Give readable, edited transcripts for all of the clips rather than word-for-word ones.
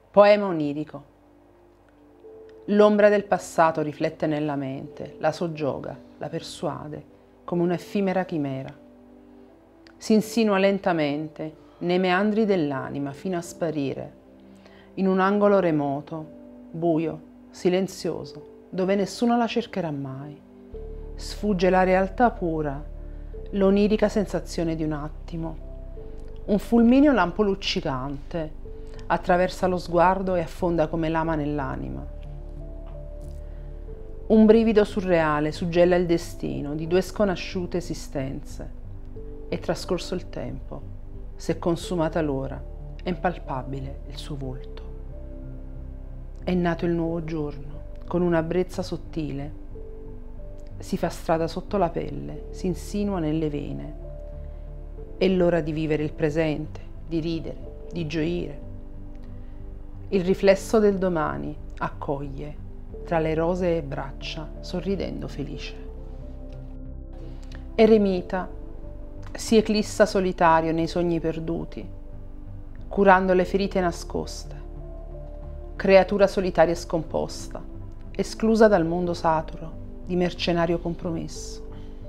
Poema onirico. L'ombra del passato riflette nella mente, la soggioga, la persuade, come un'effimera chimera. Si insinua lentamente nei meandri dell'anima fino a sparire, in un angolo remoto, buio, silenzioso, dove nessuno la cercherà mai. Sfugge la realtà pura, l'onirica sensazione di un attimo. Un fulmineo lampo luccicante attraversa lo sguardo e affonda come lama nell'anima. Un brivido surreale suggella il destino di due sconosciute esistenze. È trascorso il tempo, si è consumata l'ora, è impalpabile il suo volto. È nato il nuovo giorno, con una brezza sottile. Si fa strada sotto la pelle, si insinua nelle vene. È l'ora di vivere il presente, di ridere, di gioire. Il riflesso del domani accoglie tra le rosee braccia, sorridendo felice. Eremita si eclissa solitario nei sogni perduti, curando le ferite nascoste. Creatura solitaria e scomposta, esclusa dal mondo saturo di mercenario compromesso.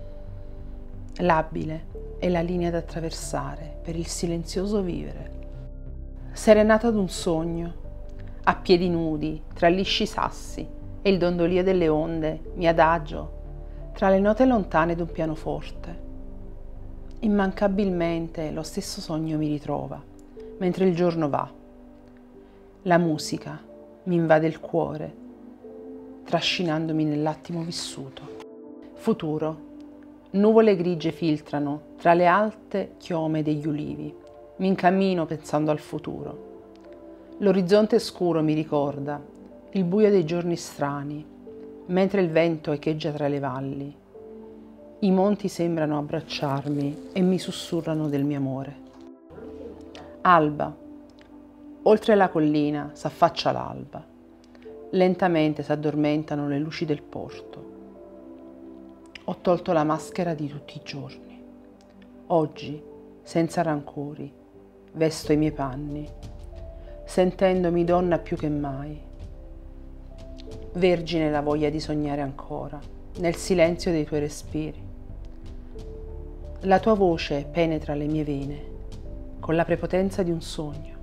Labile è la linea da attraversare per il silenzioso vivere. Serenata ad un sogno, a piedi nudi, tra lisci sassi e il dondolio delle onde, mi adagio tra le note lontane d'un pianoforte. Immancabilmente lo stesso sogno mi ritrova, mentre il giorno va. La musica mi invade il cuore, trascinandomi nell'attimo vissuto. Futuro. Nuvole grigie filtrano tra le alte chiome degli ulivi. Mi incammino pensando al futuro. L'orizzonte scuro mi ricorda il buio dei giorni strani, mentre il vento echeggia tra le valli. I monti sembrano abbracciarmi e mi sussurrano del mio amore. Alba. Oltre la collina s'affaccia l'alba. Lentamente s'addormentano le luci del porto. Ho tolto la maschera di tutti i giorni. Oggi, senza rancori, vesto i miei panni, sentendomi donna più che mai. Vergine la voglia di sognare ancora, nel silenzio dei tuoi respiri. La tua voce penetra le mie vene, con la prepotenza di un sogno.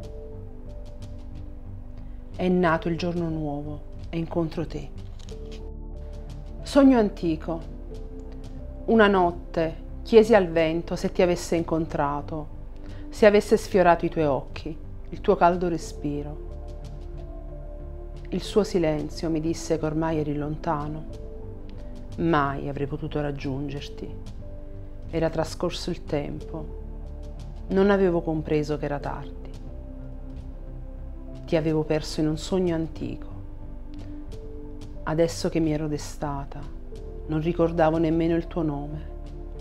È nato il giorno nuovo e incontro te. Sogno antico. Una notte chiesi al vento se ti avesse incontrato, se avesse sfiorato i tuoi occhi, il tuo caldo respiro. Il suo silenzio mi disse che ormai eri lontano. Mai avrei potuto raggiungerti. Era trascorso il tempo. Non avevo compreso che era tardi. Ti avevo perso in un sogno antico. Adesso che mi ero destata, non ricordavo nemmeno il tuo nome.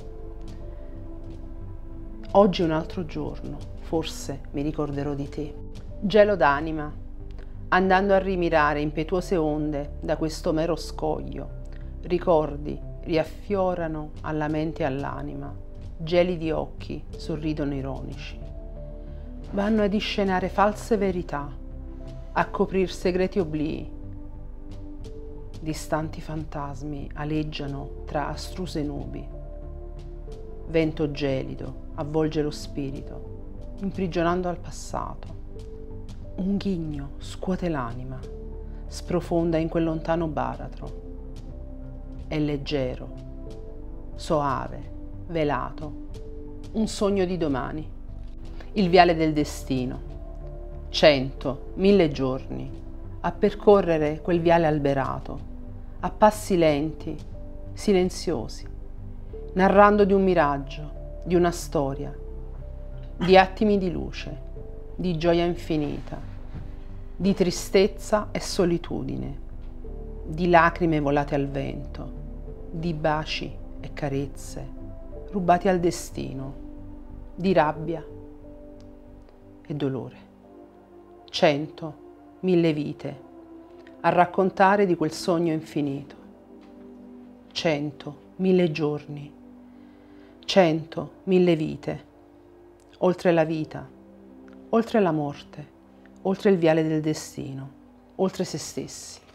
Oggi è un altro giorno, forse mi ricorderò di te. Gelo d'anima, andando a rimirare impetuose onde da questo mero scoglio, ricordi riaffiorano alla mente e all'anima, gelidi occhi sorridono ironici. Vanno ad inscenare false verità, a coprir segreti oblii. Distanti fantasmi aleggiano tra astruse nubi. Vento gelido avvolge lo spirito, imprigionando al passato. Un ghigno scuote l'anima, sprofonda in quel lontano baratro. È leggero, soave, velato, un sogno di domani. Il viale del destino. 100, 1000 giorni a percorrere quel viale alberato, a passi lenti, silenziosi, narrando di un miraggio, di una storia, di attimi di luce, di gioia infinita, di tristezza e solitudine, di lacrime volate al vento, di baci e carezze rubati al destino, di rabbia e dolore. 100, 1000 vite a raccontare di quel sogno infinito. 100, 1000 giorni, 100, 1000 vite, oltre la vita, oltre la morte, oltre il viale del destino, oltre se stessi.